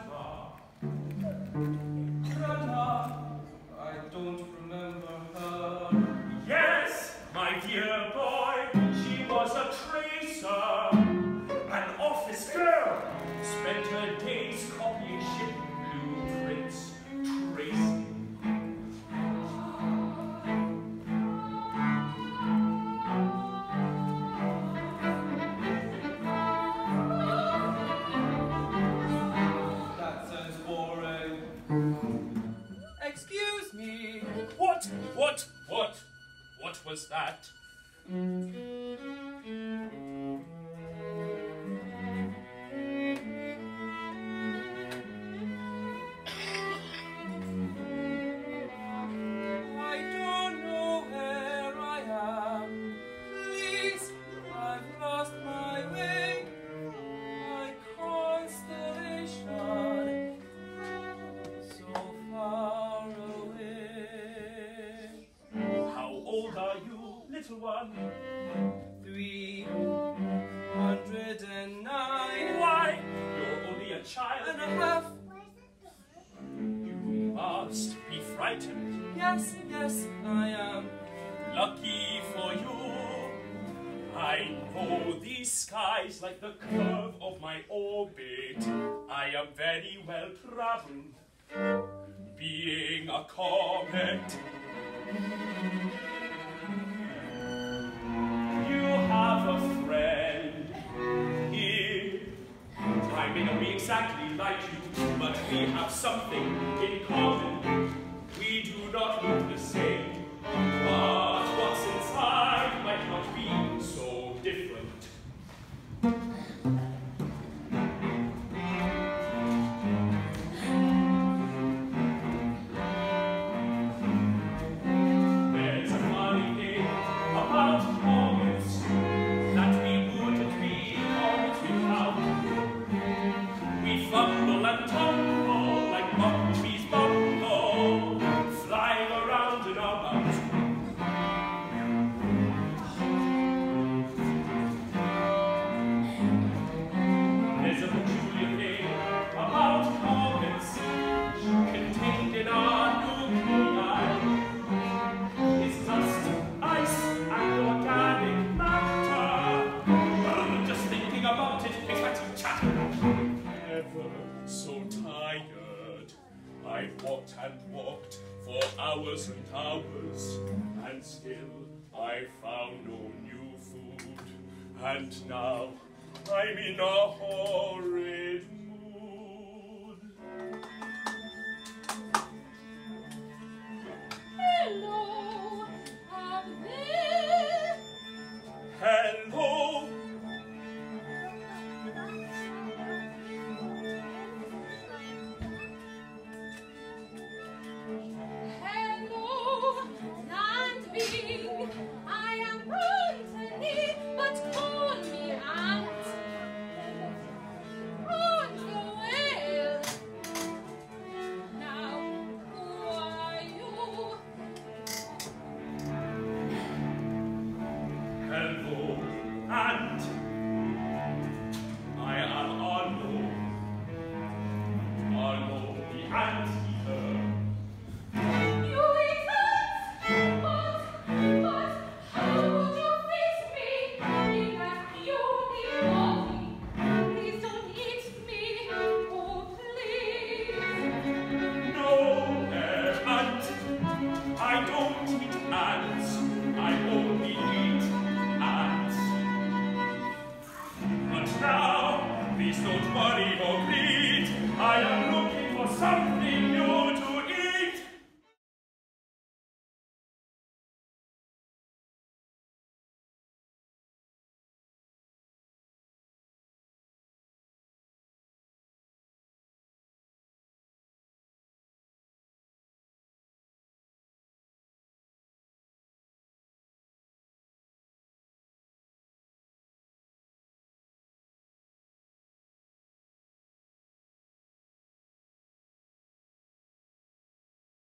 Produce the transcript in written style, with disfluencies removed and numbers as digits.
Grandma, I don't remember her. Yes, my dear boy, she was a tracer, an office girl, spent her days copying ship blueprints, tracing. That sounds boring. Excuse me. What was that? I don't know where I am. Please, I've lost my way. My constellation, so far away. How old are you, little one? 309. Why, you're only a child and a half. You must be frightened. Yes, I am. Lucky for you, I know these skies like the curve of my orbit. I am very well traveled, being a comet. You have a friend here. I may not be exactly like you, but we have something in common. We do not look the same, but what's inside might not be so different. There's a funny thing about comets that we wouldn't be comets without. We fumble and tumble like bumblebees bumble, flying around in our bounds. There's a peculiar thing about comets contained in our nuclei. It's just ice and organic matter. Just thinking about it makes my teeth chatter. Ever so tired, I've walked and walked for hours and hours, and still I found no new food. And now I'm in a horrid mood. Hello, up there. Hello. Hello, land being. I am Anthony, but call me Aunt. Aunt the whale. Now, who are you? Hello, and I am Arno, the ant-eater. You eat us, but how would you fix me in that puny body? Please don't eat me, oh please. No, ant, I don't eat ants, I only eat ants. But now, please don't worry or greed, I am looking for something